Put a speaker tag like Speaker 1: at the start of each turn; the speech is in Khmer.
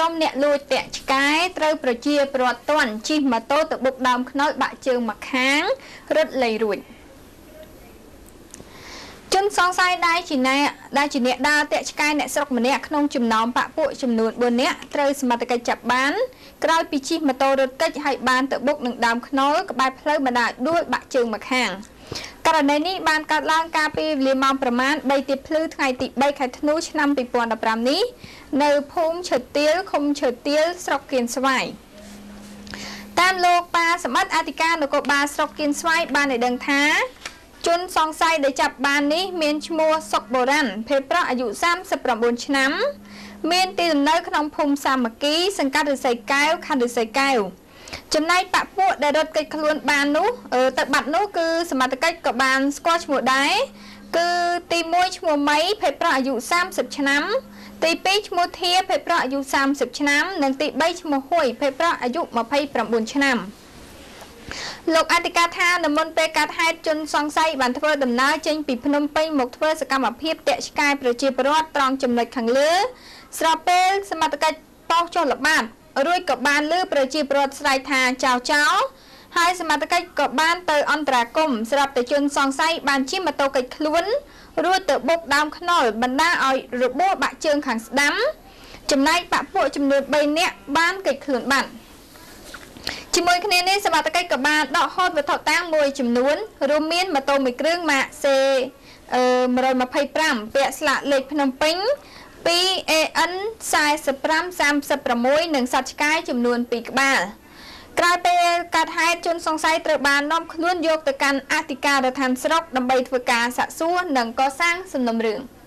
Speaker 1: ក្រុមអ្នកលួចតាក់ឆ្កែត្រូវប្រជាពលរដ្ឋទាន់ជិះម៉ូតូទៅបុកដើមខ្នុរបាក់ជើងម្ខាងរត់លែងរួចជនសង្ស័យដែលជាអ្នកដើរតាក់ឆ្កែអ្នកស្រុកម្នាក់ក្នុងចំណោមបកពួកចំនួន4នាក់ត្រូវសមត្ថកិច្ចចាប់បានក្រោយពីជិះម៉ូតូរត់គេចហើយបានទៅបុកនឹងដើមខ្នុរក្បែរផ្លូវបណ្ដាដួលបាក់ជើងម្ខាងករណីនេះបានកើតឡើងកាលពីវេលាម៉ោងប្រមាណ3ទៀបភ្លឺថ្ងៃទី3ខែធ្នូឆ្នាំ2015នេះនៅភូមិឈើទាលឃុំឈើទាលស្រុកគៀនស្វាយតាមលោកប៉ាសម្បត្តិអធិការនគរបាលស្រុកគៀនស្វាយបានឲ្យដឹងថាជនសង្ស័យដែលចាប់បាននេះមានឈ្មោះសុកបូរ៉ាន់ភេទប្រុសអាយុ39ឆ្នាំមានទីលំនៅក្នុងភូមិសាមគ្គីសង្កាត់ឫស្សីកែវខណ្ឌឫស្សីកែវចំណែកបកពួកដែលរត់គេចខ្លួនបាននោះទៅបាត់នោះគឺសមត្ថកិច្ចក៏បានស្គាល់ឈ្មោះដែរគឺទី1ឈ្មោះម៉ៃភេទប្រុសអាយុ30ឆ្នាំទី2ឈ្មោះធាភេទប្រុសអាយុ30ឆ្នាំនិងទី3ឈ្មោះហួយភេទប្រុសអាយុ29ឆ្នាំលោកអធិការថានៅមុនពេលកើតហេតុជនសង្ស័យបានធ្វើដំណើរចេញពីភ្នំពេញមកធ្វើសកម្មភាពតាក់ឆ្កែប្រជាពលរដ្ឋត្រង់ចំណុចខាងលើស្របពេលសមត្ថកិច្ចប៉ោះចុះល្បាតរួចក៏បានលើប្រជាពលរដ្ឋស្រែកថាចៅហើយសមត្ថកិច្ចក៏បានទៅអន្តរាគមន៍ស្រាប់តែជនសង្ស័យបានជិះម៉ូតូគេចខ្លួនរួចទៅបុកដើមខ្នុរបណ្ដាឲ្យរបួសបាក់ជើងខាងស្ដាំចំណែកបកពួកចំនួន3នាក់បានគេចខ្លួនបាត់ជាមួយគ្នានេះសមត្ថកិច្ចក៏បានដកហូតវត្ថុតាំងមួយចំនួនរួមមានម៉ូតូមួយគ្រឿងម៉ាក C125 ពាក់ស្លាកលេខភ្នំពេញ 2AN 4536និងសត្វឆ្កែចំនួន2ក្បាលក្រោយពេលកាត់ហេតុជនសង្ស័យត្រូវបាននាំខ្លួនយកទៅកាន់អធិការដ្ឋានស្រុកដើម្បីធ្វើការសាកសួរនិងកសាងសំណុំរឿង